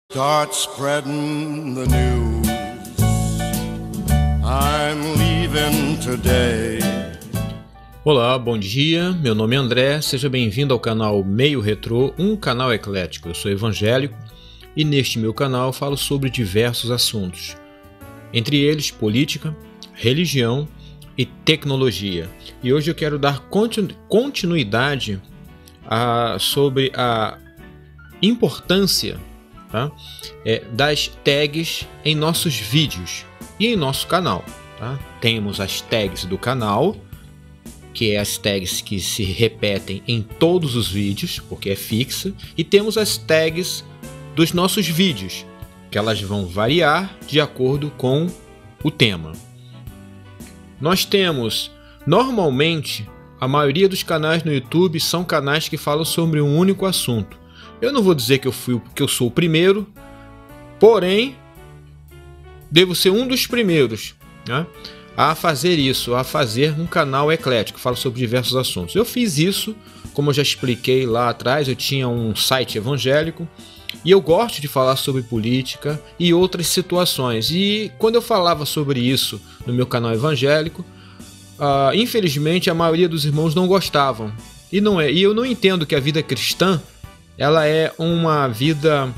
Start spreading the news. I'm leaving today. Olá, bom dia, meu nome é André, seja bem-vindo ao canal Meio Retrô, um canal eclético. Eu sou evangélico e neste meu canal eu falo sobre diversos assuntos, entre eles política, religião e tecnologia. E hoje eu quero dar continuidade sobre a importância das tags em nossos vídeos e em nosso canal. Temos as tags do canal, que é as tags que se repetem em todos os vídeos, porque é fixa, e temos as tags dos nossos vídeos, que elas vão variar de acordo com o tema. Nós temos, normalmente, a maioria dos canais no YouTube são canais que falam sobre um único assunto. Eu não vou dizer que eu sou o primeiro, porém, devo ser um dos primeiros, né, a fazer isso, a fazer um canal eclético, que fala sobre diversos assuntos. Eu fiz isso, como eu já expliquei lá atrás, eu tinha um site evangélico e eu gosto de falar sobre política e outras situações. E quando eu falava sobre isso no meu canal evangélico, infelizmente a maioria dos irmãos não gostavam. E eu não entendo que a vida cristã ela é uma vida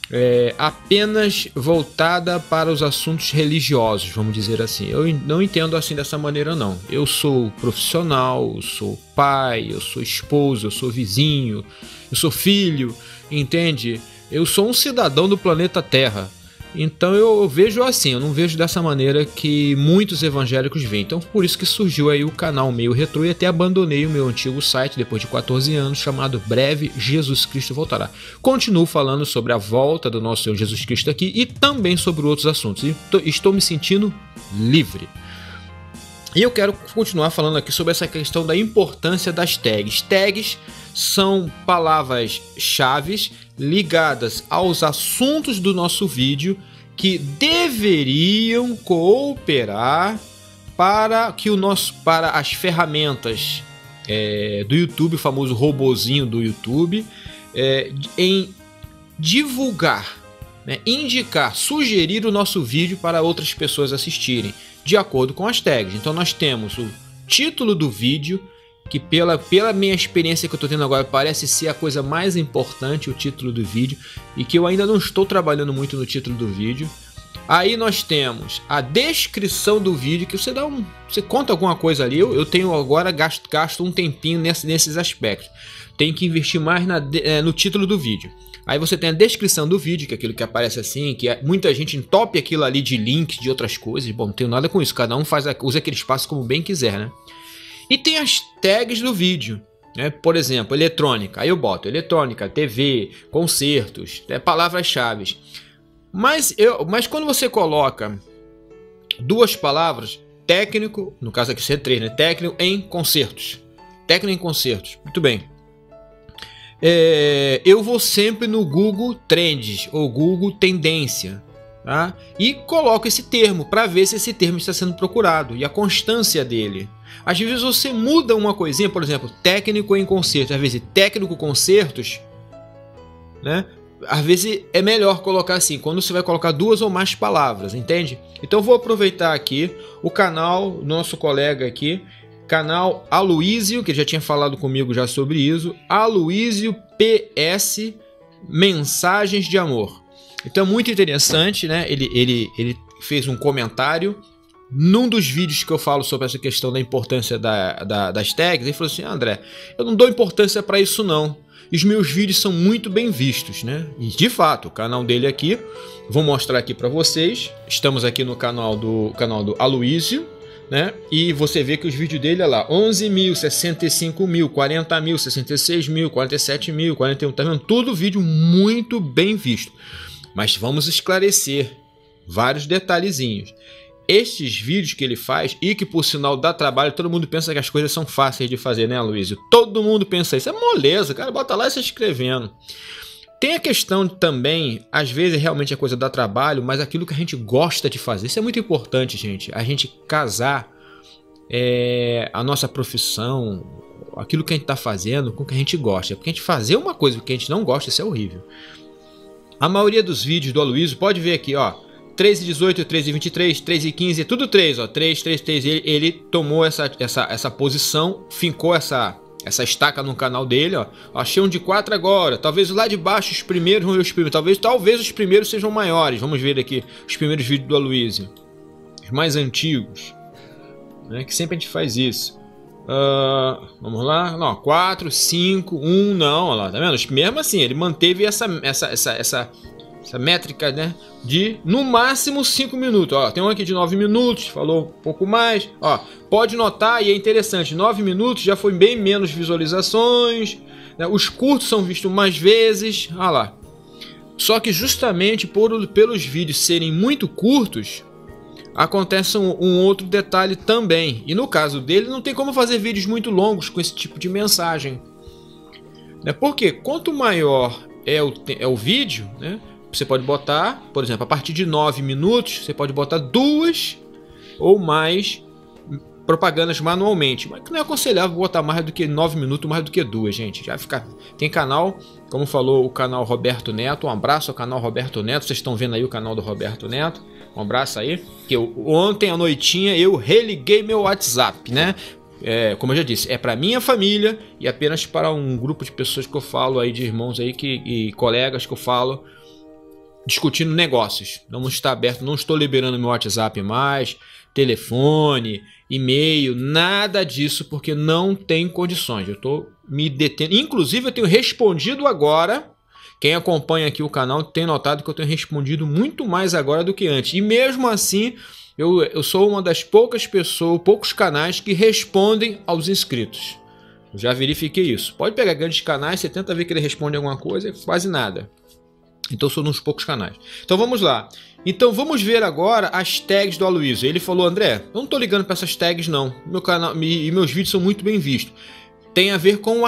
apenas voltada para os assuntos religiosos, vamos dizer assim. Eu não entendo assim dessa maneira, não. Eu sou profissional, eu sou pai, eu sou esposo, eu sou vizinho, eu sou filho, entende? Eu sou um cidadão do planeta Terra. Então eu vejo assim, eu não vejo dessa maneira que muitos evangélicos veem. Então por isso que surgiu aí o canal Meio Retrô e até abandonei o meu antigo site depois de 14 anos, chamado Breve Jesus Cristo Voltará. Continuo falando sobre a volta do nosso Senhor Jesus Cristo aqui e também sobre outros assuntos. E estou me sentindo livre. E eu quero continuar falando aqui sobre essa questão da importância das tags. Tags são palavras-chave ligadas aos assuntos do nosso vídeo que deveriam cooperar para as ferramentas do YouTube, o famoso robozinho do YouTube, em divulgar, indicar, sugerir o nosso vídeo para outras pessoas assistirem, de acordo com as tags. Então nós temos o título do vídeo, que pela minha experiência que eu estou tendo agora parece ser a coisa mais importante, o título do vídeo, e que eu ainda não estou trabalhando muito no título do vídeo. Aí nós temos a descrição do vídeo, que você conta alguma coisa ali. Eu tenho agora gasto um tempinho nesses aspectos. Tem que investir mais no título do vídeo. Aí você tem a descrição do vídeo, que é aquilo que aparece assim, que muita gente entope aquilo ali de links de outras coisas. Bom, não tenho nada com isso, cada um usa aquele espaço como bem quiser, né? E tem as tags do vídeo, né? Por exemplo, eletrônica. Aí eu boto eletrônica, TV, concertos, palavras-chave. Mas quando você coloca duas palavras, técnico, no caso aqui ser três, né? Técnico em concertos. Técnico em concertos. Muito bem. Eu vou sempre no Google Trends ou Google Tendência, tá? E coloco esse termo para ver se esse termo está sendo procurado e a constância dele. Às vezes você muda uma coisinha, por exemplo, técnico em concertos, às vezes técnico concertos, né? Às vezes é melhor colocar assim, quando você vai colocar duas ou mais palavras, entende? Então eu vou aproveitar aqui o canal, nosso colega aqui, canal Aloísio, que já tinha falado comigo já sobre isso, Aloísio PS Mensagens de Amor. Então é muito interessante, né? Ele fez um comentário num dos vídeos que eu falo sobre essa questão da importância das tags. Ele falou assim: André, eu não dou importância para isso não. E os meus vídeos são muito bem vistos, né? E de fato, o canal dele aqui, vou mostrar aqui para vocês. Estamos aqui no canal do Aloísio, né? E você vê que os vídeos dele, olha lá, 11 mil, 65 mil, 40 mil, 66 mil, 47 mil, 41, tá vendo? Tudo vídeo muito bem visto. Mas vamos esclarecer vários detalhezinhos. Estes vídeos que ele faz, e que por sinal dá trabalho, todo mundo pensa que as coisas são fáceis de fazer, né, Aloísio? Todo mundo pensa isso, é moleza, cara, bota lá e se inscrevendo. Tem a questão também, às vezes realmente a coisa dá trabalho, mas aquilo que a gente gosta de fazer, isso é muito importante, gente, a gente casar a nossa profissão, aquilo que a gente está fazendo com o que a gente gosta. Porque a gente fazer uma coisa que a gente não gosta, isso é horrível. A maioria dos vídeos do Aloysio, pode ver aqui, ó, 3:18, 3:23, 3:15, tudo 3, ó, 3, 3, 3. Ele tomou essa posição, fincou essa estaca no canal dele, ó. Achei um de 4 agora. Talvez lá de baixo os primeiros vão ver os primeiros. Talvez os primeiros sejam maiores. Vamos ver aqui os primeiros vídeos do Aloysio. Os mais antigos. Né? Que sempre a gente faz isso. Vamos lá. Não, 4, 5, 1, não. Olha lá, tá vendo? Mesmo assim, ele manteve essa métrica, né? De no máximo 5 minutos. Ó, tem um aqui de 9 minutos, falou um pouco mais. Ó, pode notar, e é interessante, 9 minutos já foi bem menos visualizações, né? Os curtos são vistos mais vezes. Olha lá. Só que justamente pelos vídeos serem muito curtos, acontece um outro detalhe também. E no caso dele, não tem como fazer vídeos muito longos com esse tipo de mensagem, né? Porque quanto maior é o vídeo, né? Você pode botar, por exemplo, a partir de 9 minutos, você pode botar 2 ou mais propagandas manualmente. Mas não é aconselhável botar mais do que 9 minutos, mais do que 2, gente. Já fica... Tem canal, como falou o canal Roberto Neto, um abraço ao canal Roberto Neto. Vocês estão vendo aí o canal do Roberto Neto. Um abraço aí. Que ontem à noitinha eu religuei meu WhatsApp, né? Como eu já disse, é para minha família e apenas para um grupo de pessoas que eu falo aí, de irmãos aí e colegas que eu falo, discutindo negócios. Não está aberto, não estou liberando meu WhatsApp mais, telefone, e-mail, nada disso, porque não tem condições. Eu estou me detendo. Inclusive, eu tenho respondido agora. Quem acompanha aqui o canal tem notado que eu tenho respondido muito mais agora do que antes. E mesmo assim, eu sou uma das poucas pessoas, poucos canais que respondem aos inscritos. Eu já verifiquei isso. Pode pegar grandes canais, você tenta ver que ele responde alguma coisa, quase nada. Então sou nos poucos canais. Então vamos lá. Então vamos ver agora as tags do Aloysio. Ele falou: André, eu não tô ligando para essas tags não. Meu canal e meus vídeos são muito bem vistos. Tem a ver com o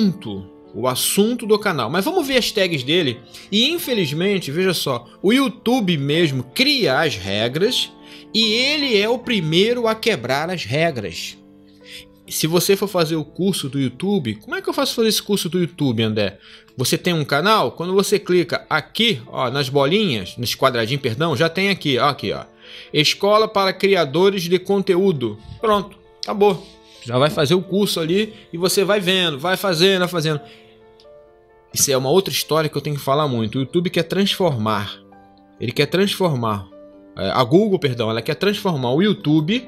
assunto do canal. Mas vamos ver as tags dele. E infelizmente, veja só, o YouTube mesmo cria as regras e ele é o primeiro a quebrar as regras. Se você for fazer o curso do YouTube, como é que eu faço fazer esse curso do YouTube, André? Você tem um canal? Quando você clica aqui, ó, nas bolinhas, nesse quadradinho, perdão, já tem aqui, ó, Escola para Criadores de Conteúdo. Pronto, acabou. Já vai fazer o curso ali e você vai vendo, vai fazendo. Isso é uma outra história que eu tenho que falar muito. O YouTube quer transformar. Ele quer transformar. A Google, perdão, ela quer transformar o YouTube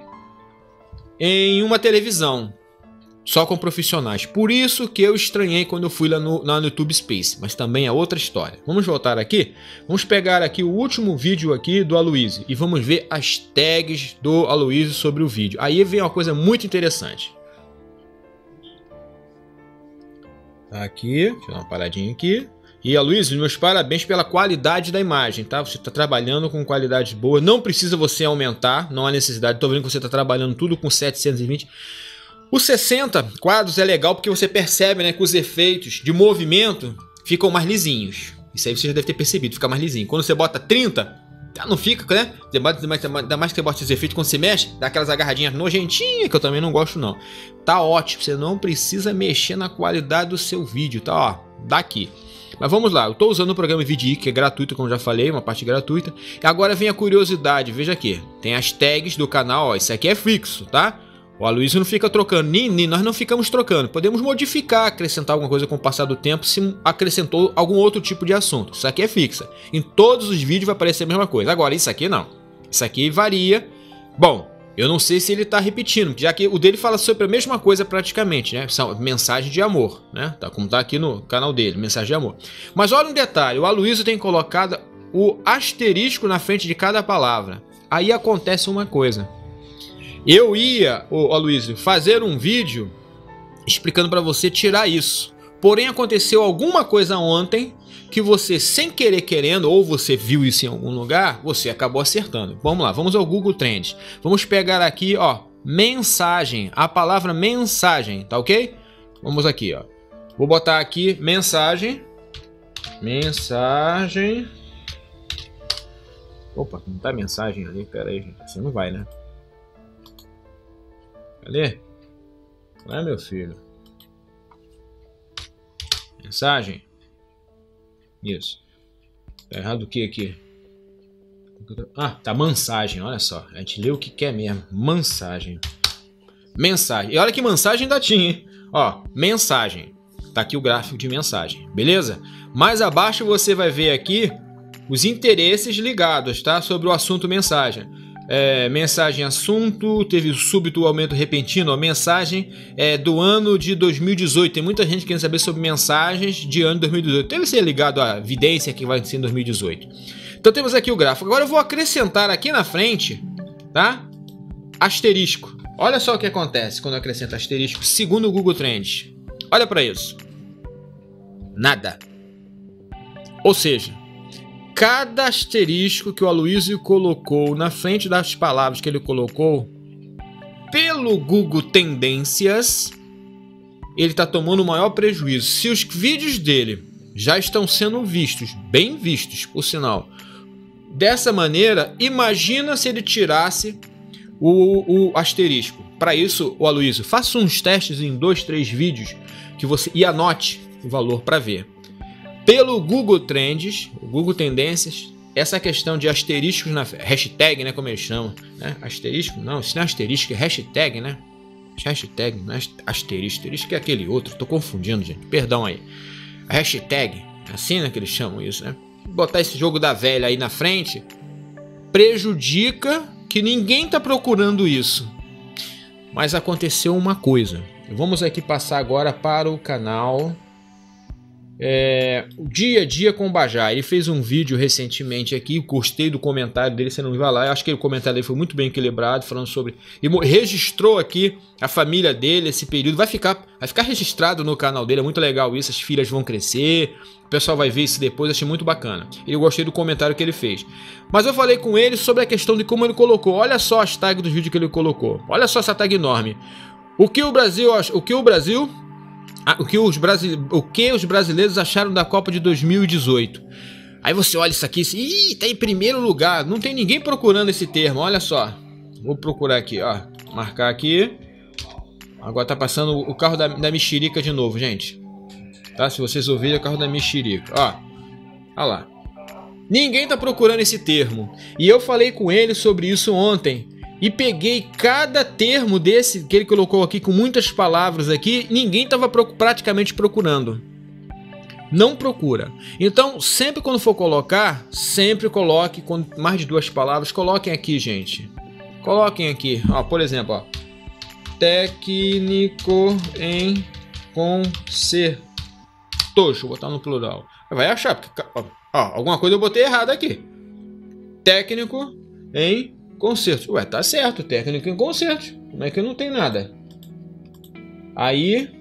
em uma televisão só com profissionais. Por isso que eu estranhei quando eu fui lá no YouTube Space, mas também é outra história. Vamos voltar aqui, vamos pegar aqui o último vídeo aqui do Aloysio e vamos ver as tags do Aloysio sobre o vídeo. Aí vem uma coisa muito interessante. Tá aqui, deixa eu dar uma paradinha aqui. E Aloysio, meus parabéns pela qualidade da imagem, tá? Você está trabalhando com qualidade boa, não precisa você aumentar, não há necessidade. Estou vendo que você está trabalhando tudo com 720. Os 60 quadros é legal porque você percebe, né, que os efeitos de movimento ficam mais lisinhos. Isso aí você já deve ter percebido, fica mais lisinho. Quando você bota 30, não fica, né? Ainda mais que você bota esses efeitos, quando você mexe, dá aquelas agarradinhas nojentinhas, que eu também não gosto não. Tá ótimo, você não precisa mexer na qualidade do seu vídeo, tá? Ó, daqui. Mas vamos lá, eu estou usando o programa VidI, que é gratuito, como já falei, uma parte gratuita. E agora vem a curiosidade, veja aqui. Tem as tags do canal, ó, isso aqui é fixo, tá? O Aloysio não fica trocando, nem nós não ficamos trocando. Podemos modificar, acrescentar alguma coisa com o passar do tempo, se acrescentou algum outro tipo de assunto. Isso aqui é fixa. Em todos os vídeos vai aparecer a mesma coisa. Agora, isso aqui não. Isso aqui varia. Bom, eu não sei se ele está repetindo, já que o dele fala sobre a mesma coisa praticamente, né? São mensagens de amor, né? Tá, como tá aqui no canal dele, mensagem de amor. Mas olha um detalhe, o Aloysio tem colocado o asterisco na frente de cada palavra. Aí acontece uma coisa. Eu ia, Aloysio, fazer um vídeo explicando para você tirar isso. Porém, aconteceu alguma coisa ontem que você, sem querer querendo, ou você viu isso em algum lugar, você acabou acertando. Vamos lá, vamos ao Google Trends. Vamos pegar aqui, ó, mensagem, a palavra mensagem, tá ok? Vamos aqui, ó. Vou botar aqui mensagem. Mensagem. Opa, não tá mensagem ali, pera aí, gente. Assim não vai, né? Cadê? Não, meu filho. Mensagem. Isso. Tá errado o que aqui? Ah, tá, mensagem, olha só. A gente lê o que quer mesmo. Mensagem. Mensagem. E olha que mensagem ainda tinha, hein? Ó, mensagem. Tá aqui o gráfico de mensagem, beleza? Mais abaixo você vai ver aqui os interesses ligados, tá? Sobre o assunto mensagem. Mensagem assunto, teve súbito aumento repentino, ó, mensagem do ano de 2018. Tem muita gente querendo saber sobre mensagens de ano de 2018. Deve ser ligado à vidência que vai ser em 2018. Então temos aqui o gráfico. Agora eu vou acrescentar aqui na frente, tá? Asterisco. Olha só o que acontece quando eu acrescento asterisco segundo o Google Trends. Olha para isso. Nada. Ou seja, cada asterisco que o Aloysio colocou na frente das palavras que ele colocou, pelo Google Tendências, ele está tomando o maior prejuízo. Se os vídeos dele já estão sendo vistos, bem vistos, por sinal, dessa maneira, imagina se ele tirasse o asterisco. Para isso, o Aloysio, faça uns testes em 2, 3 vídeos que você e anote o valor para ver. Pelo Google Trends, o Google Tendências, essa questão de asteriscos na hashtag, né, como eles chamam, né? Asterisco, não, isso não é asterisco, é hashtag, né? Hashtag, não é asterisco, asterisco é aquele outro, tô confundindo, gente, perdão aí. A hashtag, assim, né, que eles chamam isso, né? Botar esse jogo da velha aí na frente prejudica que ninguém tá procurando isso. Mas aconteceu uma coisa. Vamos aqui passar agora para o canal o Dia a Dia com o Bajá. Ele fez um vídeo recentemente aqui, gostei do comentário dele, você não vai lá, eu acho que o comentário dele foi muito bem equilibrado, falando sobre... E registrou aqui a família dele, esse período, vai ficar registrado no canal dele, é muito legal isso, as filhas vão crescer, o pessoal vai ver isso depois, achei muito bacana. Eu gostei do comentário que ele fez. Mas eu falei com ele sobre a questão de como ele colocou, olha só as tags do vídeo que ele colocou, olha só essa tag enorme. O que os brasileiros acharam da Copa de 2018. Aí você olha isso aqui, ih, tá em primeiro lugar. Não tem ninguém procurando esse termo, olha só. Vou procurar aqui, ó. Marcar aqui. Agora tá passando o carro da mexerica de novo, gente. Tá? Se vocês ouvirem, é o carro da mexerica. Ó. Olha lá. Ninguém tá procurando esse termo. E eu falei com ele sobre isso ontem. E peguei cada termo desse que ele colocou aqui com muitas palavras aqui, ninguém estava praticamente procurando. Não procura. Então, sempre quando for colocar, sempre coloque com mais de 2 palavras. Coloquem aqui, gente. Coloquem aqui. Ó, por exemplo, ó. Técnico em concertos. Vou botar no plural. Vai achar. Porque, ó, alguma coisa eu botei errado aqui. Técnico em concertos. Ué, tá certo, técnico em concertos. Como é que não tem nada? Aí,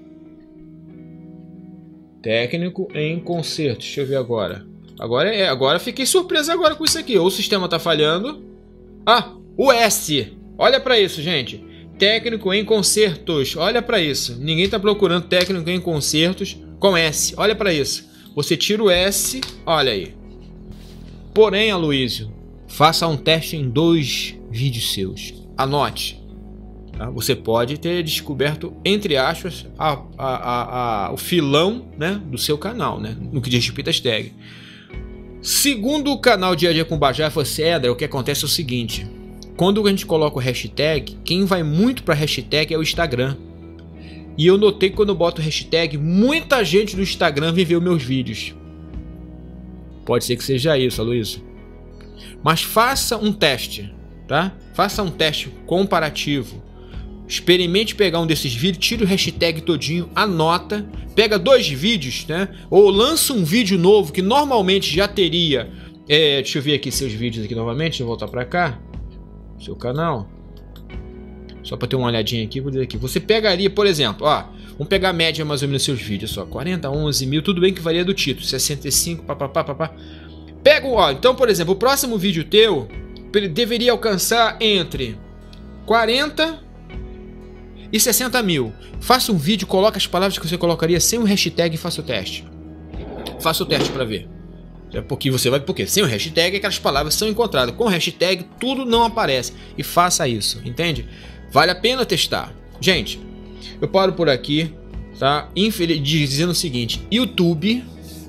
técnico em concertos. Deixa eu ver agora. Agora fiquei surpreso agora com isso aqui. Ou o sistema tá falhando. Ah, o S. Olha para isso, gente. Técnico em concertos. Olha para isso. Ninguém tá procurando técnico em concertos com S. Olha para isso. Você tira o S, olha aí. Porém, Aloysio, faça um teste em 2 vídeos seus. Anote. Tá? Você pode ter descoberto, entre aspas, o filão, né, do seu canal, né, no que diz respeito às tags. Segundo o canal Dia a Dia com o Bajá, o que acontece é o seguinte. Quando a gente coloca o hashtag, quem vai muito para hashtag é o Instagram. E eu notei que quando eu boto hashtag, muita gente do Instagram vê os meus vídeos. Pode ser que seja isso, Aloysio. Mas faça um teste, tá? Faça um teste comparativo. Experimente pegar um desses vídeos, tira o hashtag todinho, anota, pega 2 vídeos, né? Ou lança um vídeo novo que normalmente já teria. Deixa eu ver aqui seus vídeos aqui novamente, deixa eu voltar para cá. Seu canal. Só para ter uma olhadinha aqui, vou dizer aqui. Você pegaria, por exemplo, ó, vamos pegar a média mais ou menos dos seus vídeos, só 40, 11 mil, tudo bem que varia do título, 65, papapá. Pega, ó, então, por exemplo, o próximo vídeo teu deveria alcançar entre 40 e 60 mil. Faça um vídeo, coloca as palavras que você colocaria sem o hashtag e faça o teste. Faça o teste para ver. Porque sem o hashtag aquelas palavras são encontradas. Com o hashtag tudo não aparece. E faça isso, entende? Vale a pena testar. Gente, eu paro por aqui, tá? Dizendo o seguinte: YouTube,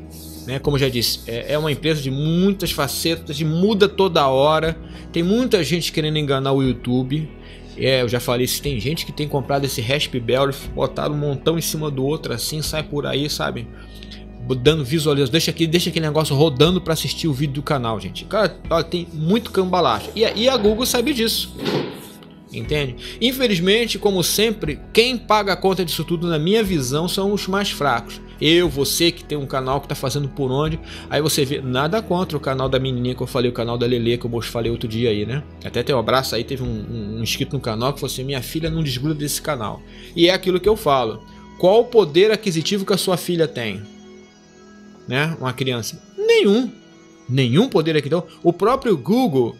né? Como eu já disse, é uma empresa de muitas facetas, e muda toda hora. Tem muita gente querendo enganar o YouTube. Eu já falei, se tem gente que tem comprado esse Raspberry, botado um montão em cima do outro assim, sai por aí, sabe? Dando visualização, deixa aquele negócio rodando para assistir o vídeo do canal, gente. Cara, tem muito cambalacho. E a Google sabe disso. Entende? Infelizmente, como sempre, quem paga a conta disso tudo, na minha visão, são os mais fracos. Você que tem um canal que tá fazendo por onde, aí você vê, nada contra o canal da menininha que eu falei, o canal da Lelê que eu falei outro dia aí, né? Até tem um abraço aí, teve um inscrito no canal que falou assim, minha filha não desgruda desse canal. E é aquilo que eu falo, qual o poder aquisitivo que a sua filha tem? Né? Uma criança? Nenhum poder aquisitivo. O próprio Google,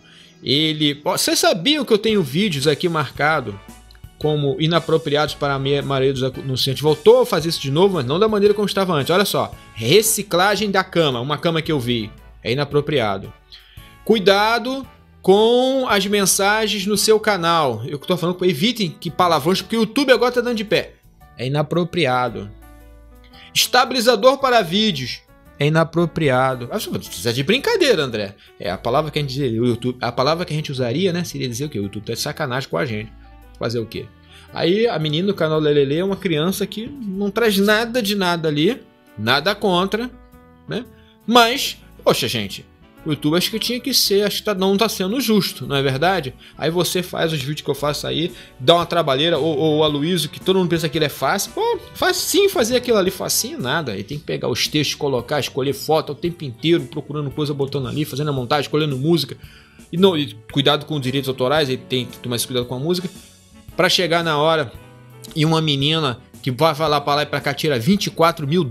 você sabia que eu tenho vídeos aqui marcados como inapropriados para a maioria dos anunciantes? Voltou a fazer isso de novo, mas não da maneira como estava antes. Olha só, reciclagem da cama, uma cama que eu vi, é inapropriado. Cuidado com as mensagens no seu canal. Eu estou falando, evitem que palavrões, porque o YouTube agora está dando de pé. É inapropriado. Estabilizador para vídeos. É inapropriado. Isso é de brincadeira, André. A palavra que a gente dizer, o YouTube, a palavra que a gente usaria, né, seria dizer o quê? O YouTube tá de sacanagem com a gente. Fazer o quê? Aí a menina do canal Lelê é uma criança que não traz nada de nada ali, nada contra, né? Mas, poxa, gente, o YouTube acho que tinha que ser, acho que não tá sendo justo, não é verdade? Aí você faz os vídeos que eu faço aí, dá uma trabalheira, ou o Aloysio, que todo mundo pensa que ele é fácil, pô, facinho fazer aquilo ali, facinho nada. Aí tem que pegar os textos, colocar, escolher foto o tempo inteiro, procurando coisa, botando ali, fazendo a montagem, escolhendo música. E cuidado com os direitos autorais, ele tem que tomar esse cuidado com a música, para chegar na hora e uma menina que vai falar para lá e para cá tira $24 mil.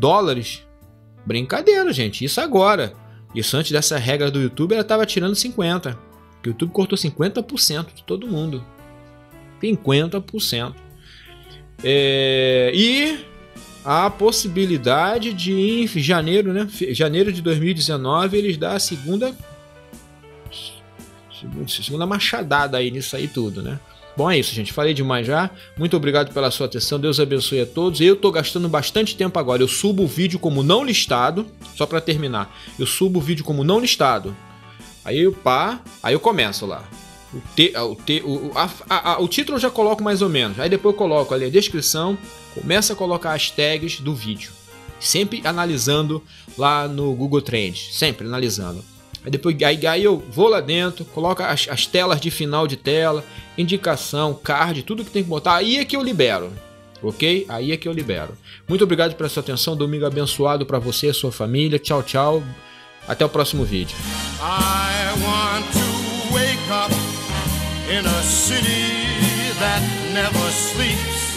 Brincadeira, gente, isso agora. Isso antes dessa regra do YouTube, ela estava tirando 50%. O YouTube cortou 50% de todo mundo. 50%. E a possibilidade de em janeiro, né? Janeiro de 2019, eles dar a segunda machadada aí nisso aí tudo, né? Bom, é isso, gente. Falei demais já. Muito obrigado pela sua atenção. Deus abençoe a todos. Eu tô gastando bastante tempo agora. Eu subo o vídeo como não listado. Só para terminar. Eu subo o vídeo como não listado. Aí eu começo lá. O título eu já coloco mais ou menos. Aí depois eu coloco ali a descrição. Começo a colocar as tags do vídeo. Sempre analisando lá no Google Trends. Sempre analisando. Aí eu vou lá dentro, coloco as telas de final de tela, indicação, card, tudo que tem que botar. Aí é que eu libero, ok? Aí é que eu libero. Muito obrigado pela sua atenção. Domingo abençoado para você e a sua família. Tchau, tchau. Até o próximo vídeo. I want to wake up in a city that never sleeps.